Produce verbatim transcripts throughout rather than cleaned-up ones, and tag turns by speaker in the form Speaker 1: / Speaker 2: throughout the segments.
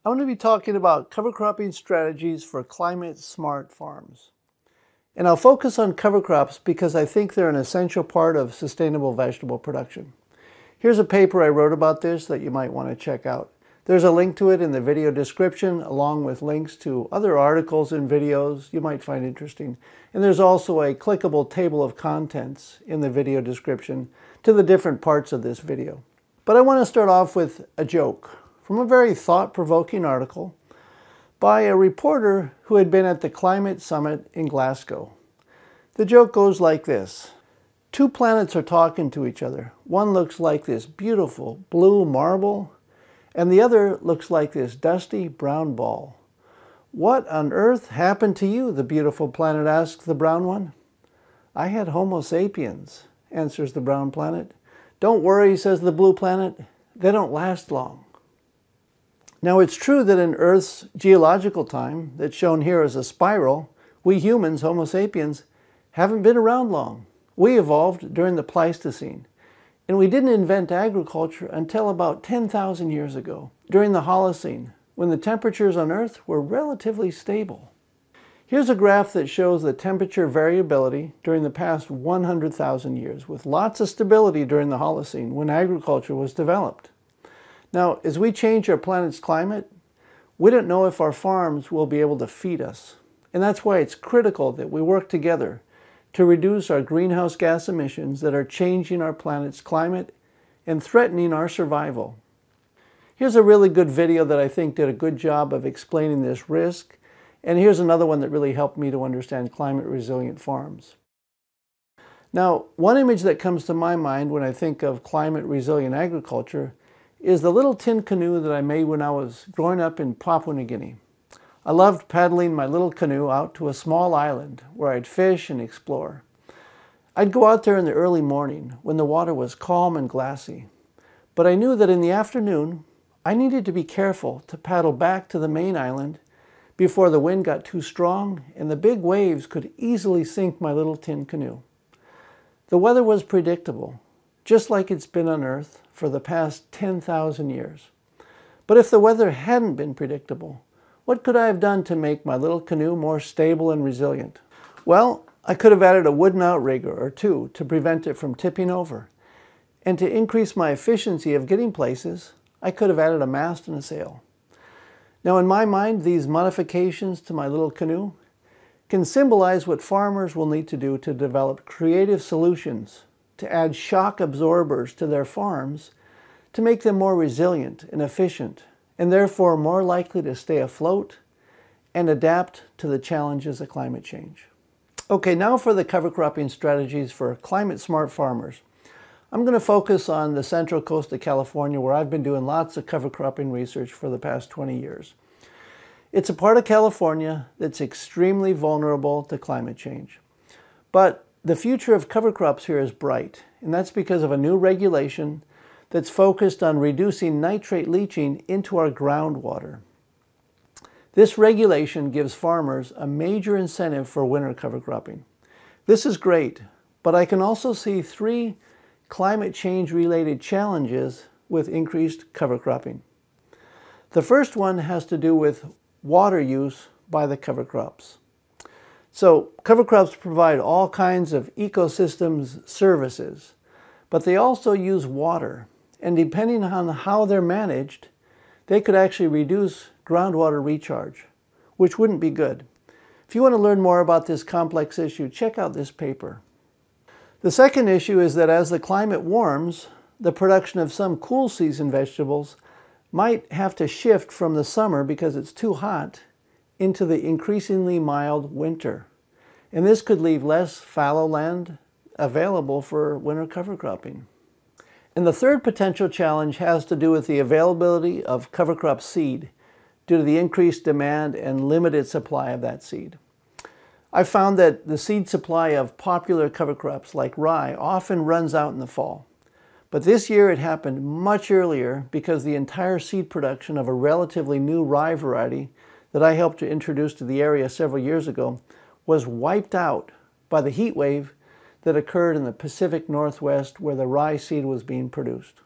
Speaker 1: I'm going to be talking about cover cropping strategies for climate-smart farms. And I'll focus on cover crops because I think they're an essential part of sustainable vegetable production. Here's a paper I wrote about this that you might want to check out. There's a link to it in the video description, along with links to other articles and videos you might find interesting. And there's also a clickable table of contents in the video description to the different parts of this video. But I want to start off with a joke from a very thought-provoking article by a reporter who had been at the climate summit in Glasgow. The joke goes like this. Two planets are talking to each other. One looks like this beautiful blue marble, and the other looks like this dusty brown ball. What on earth happened to you, the beautiful planet asks the brown one. I had Homo sapiens, answers the brown planet. Don't worry, says the blue planet, they don't last long. Now it's true that in Earth's geological time, that's shown here as a spiral, we humans, Homo sapiens, haven't been around long. We evolved during the Pleistocene, and we didn't invent agriculture until about ten thousand years ago, during the Holocene, when the temperatures on Earth were relatively stable. Here's a graph that shows the temperature variability during the past one hundred thousand years, with lots of stability during the Holocene, when agriculture was developed. Now, as we change our planet's climate, we don't know if our farms will be able to feed us. And that's why it's critical that we work together to reduce our greenhouse gas emissions that are changing our planet's climate and threatening our survival. Here's a really good video that I think did a good job of explaining this risk. And here's another one that really helped me to understand climate-resilient farms. Now, one image that comes to my mind when I think of climate-resilient agriculture is the little tin canoe that I made when I was growing up in Papua New Guinea. I loved paddling my little canoe out to a small island where I'd fish and explore. I'd go out there in the early morning when the water was calm and glassy, but I knew that in the afternoon I needed to be careful to paddle back to the main island before the wind got too strong and the big waves could easily sink my little tin canoe. The weather was predictable, just like it's been on Earth for the past ten thousand years. But if the weather hadn't been predictable, what could I have done to make my little canoe more stable and resilient? Well, I could have added a wooden outrigger or two to prevent it from tipping over. And to increase my efficiency of getting places, I could have added a mast and a sail. Now in my mind, these modifications to my little canoe can symbolize what farmers will need to do to develop creative solutions to add shock absorbers to their farms to make them more resilient and efficient, and therefore more likely to stay afloat and adapt to the challenges of climate change. Okay, now for the cover cropping strategies for climate-smart farmers. I'm going to focus on the central coast of California, where I've been doing lots of cover cropping research for the past twenty years. It's a part of California that's extremely vulnerable to climate change. But the future of cover crops here is bright, and that's because of a new regulation that's focused on reducing nitrate leaching into our groundwater. This regulation gives farmers a major incentive for winter cover cropping. This is great, but I can also see three climate change related challenges with increased cover cropping. The first one has to do with water use by the cover crops. So cover crops provide all kinds of ecosystems services, but they also use water. And depending on how they're managed, they could actually reduce groundwater recharge, which wouldn't be good. If you want to learn more about this complex issue, check out this paper. The second issue is that as the climate warms, the production of some cool season vegetables might have to shift from the summer because it's too hot into the increasingly mild winter. And this could leave less fallow land available for winter cover cropping. And the third potential challenge has to do with the availability of cover crop seed due to the increased demand and limited supply of that seed. I found that the seed supply of popular cover crops like rye often runs out in the fall. But this year it happened much earlier because the entire seed production of a relatively new rye variety that I helped to introduce to the area several years ago was wiped out by the heat wave that occurred in the Pacific Northwest where the rye seed was being produced.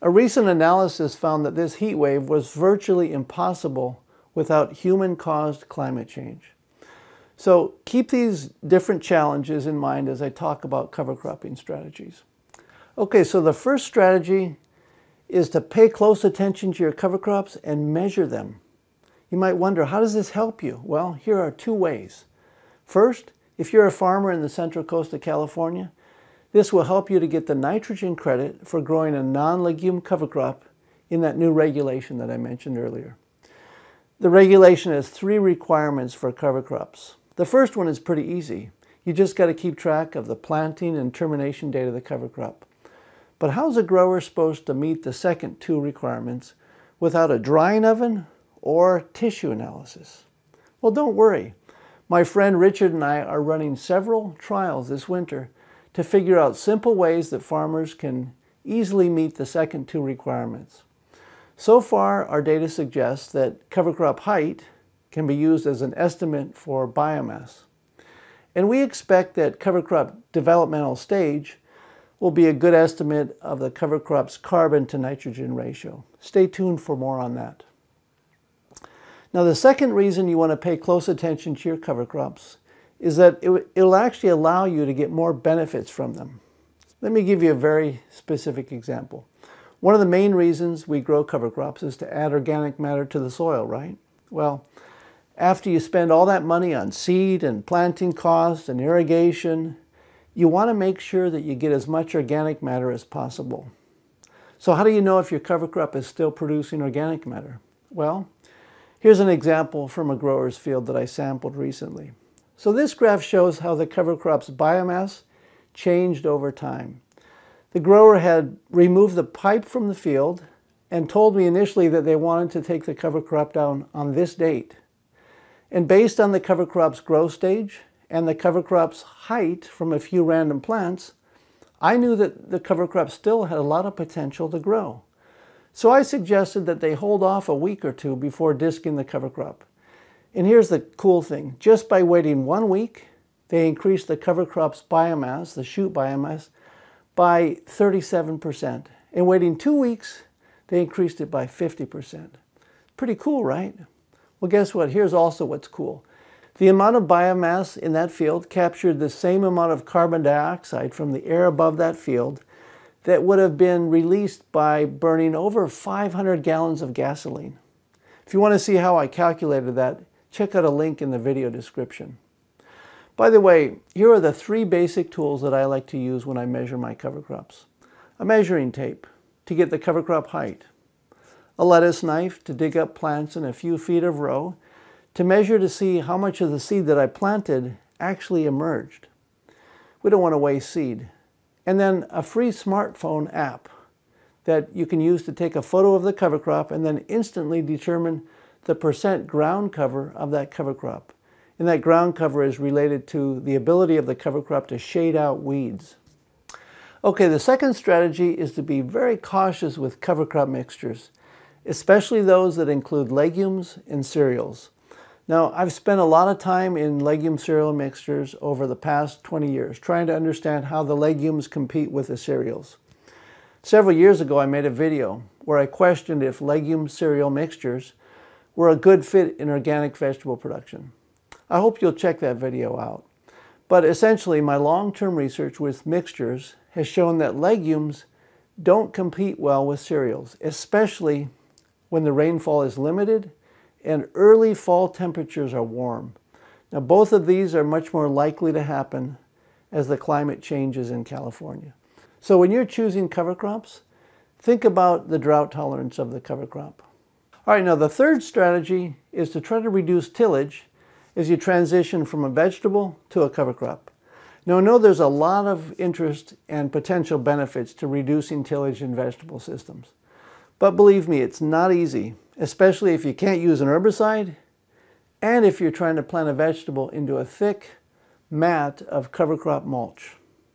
Speaker 1: A recent analysis found that this heat wave was virtually impossible without human-caused climate change. So keep these different challenges in mind as I talk about cover cropping strategies. Okay, so the first strategy is to pay close attention to your cover crops and measure them. You might wonder, how does this help you? Well, here are two ways. First, if you're a farmer in the central coast of California, this will help you to get the nitrogen credit for growing a non-legume cover crop in that new regulation that I mentioned earlier. The regulation has three requirements for cover crops. The first one is pretty easy. You just got to keep track of the planting and termination date of the cover crop. But how's a grower supposed to meet the second two requirements without a drying oven or tissue analysis? Well, don't worry. My friend Richard and I are running several trials this winter to figure out simple ways that farmers can easily meet the second two requirements. So far, our data suggests that cover crop height can be used as an estimate for biomass. And we expect that cover crop developmental stage will be a good estimate of the cover crop's carbon to nitrogen ratio. Stay tuned for more on that. Now, the second reason you want to pay close attention to your cover crops is that it will actually allow you to get more benefits from them. Let me give you a very specific example. One of the main reasons we grow cover crops is to add organic matter to the soil, right? Well, after you spend all that money on seed and planting costs and irrigation, you want to make sure that you get as much organic matter as possible. So how do you know if your cover crop is still producing organic matter? Well, here's an example from a grower's field that I sampled recently. So this graph shows how the cover crop's biomass changed over time. The grower had removed the pipe from the field and told me initially that they wanted to take the cover crop down on this date. And based on the cover crop's growth stage and the cover crop's height from a few random plants, I knew that the cover crop still had a lot of potential to grow. So I suggested that they hold off a week or two before disking the cover crop. And here's the cool thing. Just by waiting one week, they increased the cover crop's biomass, the shoot biomass, by thirty-seven percent. And waiting two weeks, they increased it by fifty percent. Pretty cool, right? Well, guess what? Here's also what's cool. The amount of biomass in that field captured the same amount of carbon dioxide from the air above that field that would have been released by burning over five hundred gallons of gasoline. If you want to see how I calculated that, check out a link in the video description. By the way, here are the three basic tools that I like to use when I measure my cover crops. A measuring tape to get the cover crop height. A lettuce knife to dig up plants in a few feet of row to measure to see how much of the seed that I planted actually emerged. We don't want to waste seed. And then a free smartphone app that you can use to take a photo of the cover crop and then instantly determine the percent ground cover of that cover crop. And that ground cover is related to the ability of the cover crop to shade out weeds. Okay, the second strategy is to be very cautious with cover crop mixtures, especially those that include legumes and cereals. Now, I've spent a lot of time in legume cereal mixtures over the past twenty years, trying to understand how the legumes compete with the cereals. Several years ago, I made a video where I questioned if legume cereal mixtures were a good fit in organic vegetable production. I hope you'll check that video out. But essentially, my long-term research with mixtures has shown that legumes don't compete well with cereals, especially when the rainfall is limited and early fall temperatures are warm. Now, both of these are much more likely to happen as the climate changes in California. So when you're choosing cover crops, think about the drought tolerance of the cover crop. All right, now the third strategy is to try to reduce tillage as you transition from a vegetable to a cover crop. Now, I know there's a lot of interest and potential benefits to reducing tillage in vegetable systems. But believe me, it's not easy, especially if you can't use an herbicide and if you're trying to plant a vegetable into a thick mat of cover crop mulch.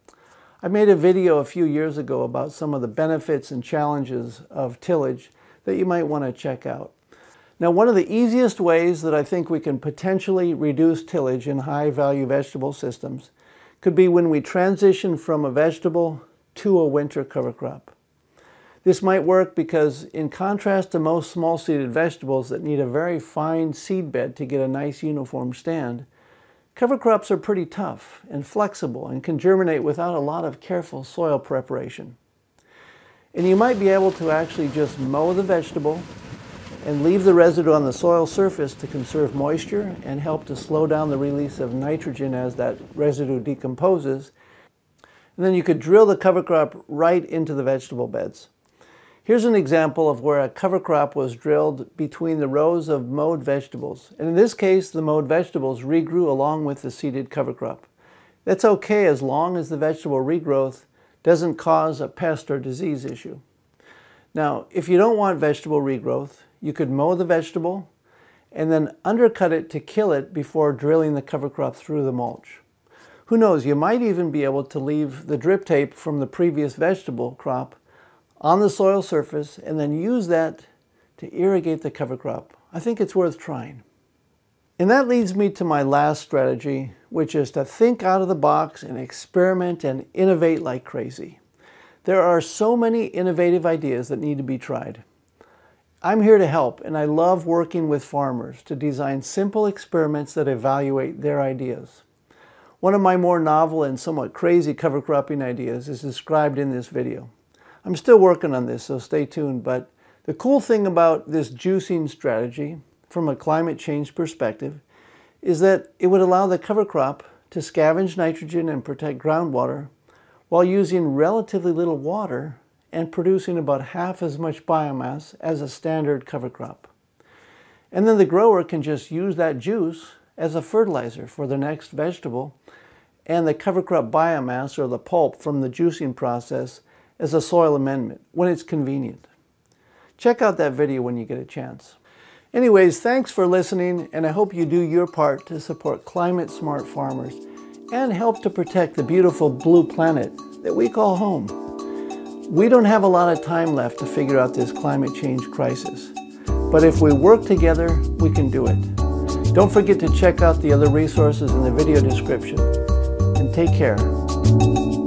Speaker 1: I made a video a few years ago about some of the benefits and challenges of tillage that you might want to check out. Now, one of the easiest ways that I think we can potentially reduce tillage in high-value vegetable systems could be when we transition from a vegetable to a winter cover crop. This might work because, in contrast to most small-seeded vegetables that need a very fine seed bed to get a nice uniform stand, cover crops are pretty tough and flexible and can germinate without a lot of careful soil preparation. And you might be able to actually just mow the vegetable and leave the residue on the soil surface to conserve moisture and help to slow down the release of nitrogen as that residue decomposes. And then you could drill the cover crop right into the vegetable beds. Here's an example of where a cover crop was drilled between the rows of mowed vegetables. And in this case, the mowed vegetables regrew along with the seeded cover crop. That's okay as long as the vegetable regrowth doesn't cause a pest or disease issue. Now, if you don't want vegetable regrowth, you could mow the vegetable and then undercut it to kill it before drilling the cover crop through the mulch. Who knows, you might even be able to leave the drip tape from the previous vegetable crop on the soil surface and then use that to irrigate the cover crop. I think it's worth trying. And that leads me to my last strategy, which is to think out of the box and experiment and innovate like crazy. There are so many innovative ideas that need to be tried. I'm here to help, and I love working with farmers to design simple experiments that evaluate their ideas. One of my more novel and somewhat crazy cover cropping ideas is described in this video. I'm still working on this, so stay tuned, but the cool thing about this juicing strategy from a climate change perspective is that it would allow the cover crop to scavenge nitrogen and protect groundwater while using relatively little water and producing about half as much biomass as a standard cover crop. And then the grower can just use that juice as a fertilizer for the next vegetable, and the cover crop biomass or the pulp from the juicing process as a soil amendment when it's convenient. Check out that video when you get a chance. Anyways, thanks for listening, and I hope you do your part to support climate-smart farmers and help to protect the beautiful blue planet that we call home. We don't have a lot of time left to figure out this climate change crisis, but if we work together, we can do it. Don't forget to check out the other resources in the video description, and take care.